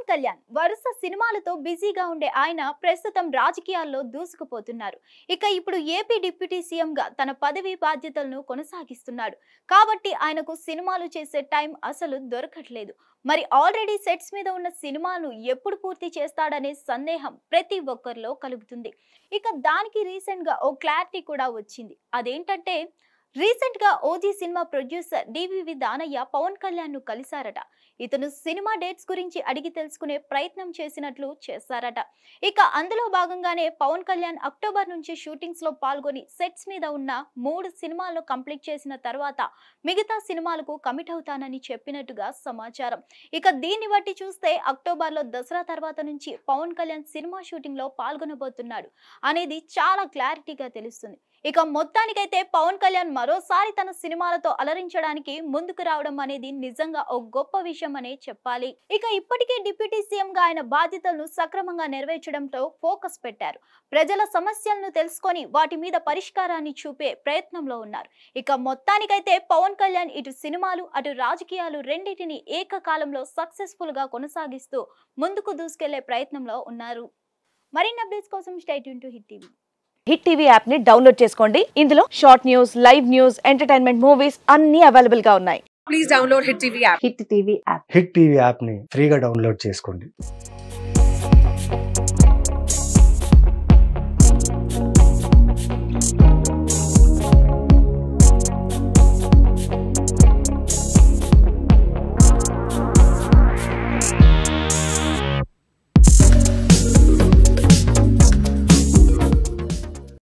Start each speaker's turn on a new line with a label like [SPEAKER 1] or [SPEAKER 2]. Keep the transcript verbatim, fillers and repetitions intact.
[SPEAKER 1] కళ్యాణ్ వరుస సినిమాలతో బిజీగా ఉండే ఆయన ప్రస్తుతం రాజకీయాల్లో దూసుకుపోతున్నారు. ఇక ఇప్పుడు ఏపీ డిప్యూటీ సీఎం గా తన పదవి బాధ్యతలను కొనసాగిస్తున్నాడు. కాబట్టి ఆయనకు సినిమాలు చేసే టైం అసలు దొరకట్లేదు. మరి ఆల్రెడీ సెట్స్ మీద ఉన్న సినిమాను ఎప్పుడు పూర్తి చేస్తాడనే సందేహం ప్రతి ఒక్కరిలో కలుగుతుంది. ఇక దానికి రీసెంట్ గా ఓ క్లారిటీ కూడా వచ్చింది. అదేంటంటే రీసెంట్ గా OG cinema producer DVV Danayya Pawan Kalyan ను కలిశారట. ఇతను సినిమా డేట్స్ గురించి అడిగి తెలుసుకునే ప్రయత్నం చేసినట్లు చేశారట. ఇక అందులో భాగంగానే పవన్ కళ్యాణ్ అక్టోబర్ నుంచి షూటింగ్స్ లో పాల్గొని సెట్స్ మీద ఉన్న మూడు సినిమాలను కంప్లీట్ చేసిన తర్వాత మిగతా సినిమాలకు కమిట్ అవుతానని చెప్పినట్టుగా సమాచారం. ఇక దీన్ని బట్టి చూస్తే అక్టోబర్ లో దసరా తర్వాత నుంచి పవన్ కళ్యాణ్ సినిమా షూటింగ్ లో పాల్గొనబోతున్నాడు అనేది చాలా క్లారిటీగా తెలుస్తుంది. ఇక మొత్తానికైతే పవన్ కళ్యాణ్ మరోసారి తన సినిమాలతో అలరించడానికి ముందుకు రావడం అనేది నిజంగా ఓ గొప్ప విషయం అనే చెప్పాలి. ఇక ఇప్పటికే డిప్యూటీ సీఎం గా ఆయన బాధ్యతలను సక్రమంగా నెరవేర్చడంతో ఫోకస్ పెట్టారు. ప్రజల సమస్యలను తెలుసుకొని వాటి మీద పరిష్కారాన్ని చూపే ప్రయత్నంలో ఉన్నారు. ఇక మొత్తానికైతే పవన్ కళ్యాణ్ ఇటు సినిమాలు అటు రాజకీయాలు రెండింటిని ఏకకాలంలో సక్సెస్ఫుల్ గా కొనసాగిస్తూ ముందుకు దూసుకెళ్లే ప్రయత్నంలో ఉన్నారు. మరిన్ని అప్డేట్స్ కోసం stay tune to Hit TV.
[SPEAKER 2] Hit TV app ని డౌన్లోడ్ చేసుకోండి. ఇందులో short news, live news, entertainment movies అన్ని అవైలబుల్ గా ఉన్నాయి.
[SPEAKER 3] Please download Hit T V app.
[SPEAKER 2] Hit TV app
[SPEAKER 4] Hit TV app ని ఫ్రీగా డౌన్లోడ్ చేసుకోండి.